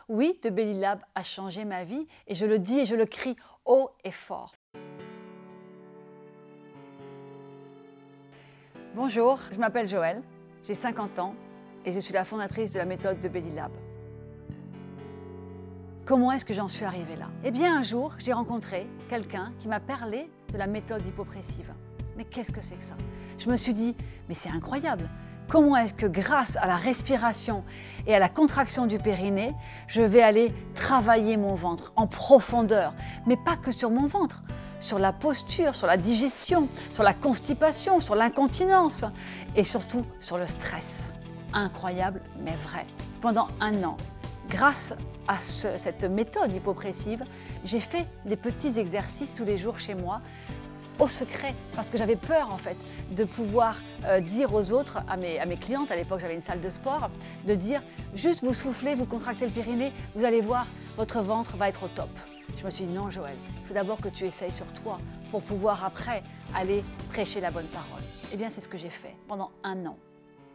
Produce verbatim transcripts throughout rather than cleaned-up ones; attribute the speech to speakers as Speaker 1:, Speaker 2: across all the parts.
Speaker 1: Oui, The Belly Lab a changé ma vie et je le dis et je le crie haut et fort. Bonjour, je m'appelle Joëlle, j'ai cinquante ans et je suis la fondatrice de la méthode The Belly Lab. Comment est-ce que j'en suis arrivée là? Eh bien un jour, j'ai rencontré quelqu'un qui m'a parlé de la méthode hypopressive. Mais qu'est-ce que c'est que ça? Je me suis dit, mais c'est incroyable! Comment est-ce que grâce à la respiration et à la contraction du périnée, je vais aller travailler mon ventre en profondeur, mais pas que sur mon ventre, sur la posture, sur la digestion, sur la constipation, sur l'incontinence et surtout sur le stress. Incroyable, mais vrai. Pendant un an, grâce à ce, cette méthode hypopressive, j'ai fait des petits exercices tous les jours chez moi, au secret, parce que j'avais peur en fait de pouvoir euh, dire aux autres, à mes, à mes clientes, à l'époque j'avais une salle de sport, de dire juste vous soufflez, vous contractez le périnée, vous allez voir, votre ventre va être au top. Je me suis dit non Joëlle, il faut d'abord que tu essayes sur toi pour pouvoir après aller prêcher la bonne parole. Eh bien c'est ce que j'ai fait pendant un an.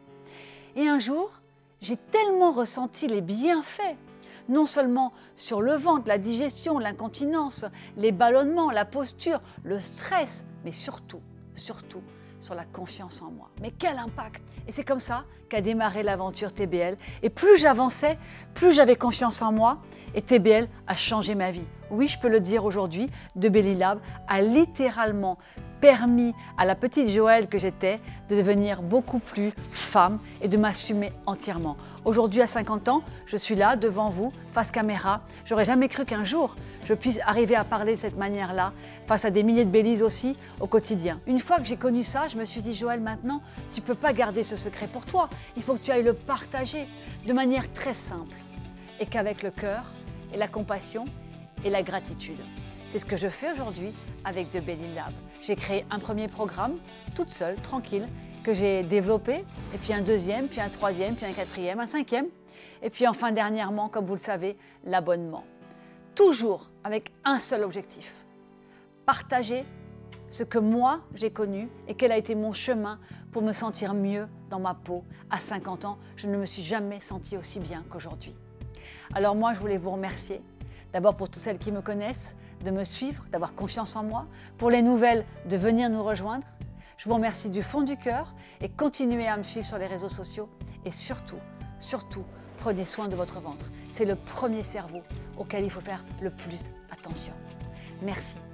Speaker 1: Et un jour, j'ai tellement ressenti les bienfaits, non seulement sur le ventre, la digestion, l'incontinence, les ballonnements, la posture, le stress, mais surtout, surtout sur la confiance en moi. Mais quel impact! Et c'est comme ça qu'a démarré l'aventure T B L. Et plus j'avançais, plus j'avais confiance en moi et T B L a changé ma vie. Oui, je peux le dire aujourd'hui, The Belly Lab a littéralement permis à la petite Joëlle que j'étais de devenir beaucoup plus femme et de m'assumer entièrement. Aujourd'hui, à cinquante ans, je suis là devant vous, face caméra. J'aurais jamais cru qu'un jour, je puisse arriver à parler de cette manière-là, face à des milliers de bellies aussi, au quotidien. Une fois que j'ai connu ça, je me suis dit, Joëlle, maintenant, tu ne peux pas garder ce secret pour toi. Il faut que tu ailles le partager de manière très simple et qu'avec le cœur et la compassion et la gratitude. C'est ce que je fais aujourd'hui avec The Belly Lab. J'ai créé un premier programme, toute seule, tranquille, que j'ai développé, et puis un deuxième, puis un troisième, puis un quatrième, un cinquième, et puis enfin dernièrement, comme vous le savez, l'abonnement. Toujours avec un seul objectif, partager ce que moi j'ai connu et quel a été mon chemin pour me sentir mieux dans ma peau. À cinquante ans, je ne me suis jamais sentie aussi bien qu'aujourd'hui. Alors moi, je voulais vous remercier. D'abord pour toutes celles qui me connaissent, de me suivre, d'avoir confiance en moi, pour les nouvelles, de venir nous rejoindre. Je vous remercie du fond du cœur et continuez à me suivre sur les réseaux sociaux. Et surtout, surtout, prenez soin de votre ventre. C'est le premier cerveau auquel il faut faire le plus attention. Merci.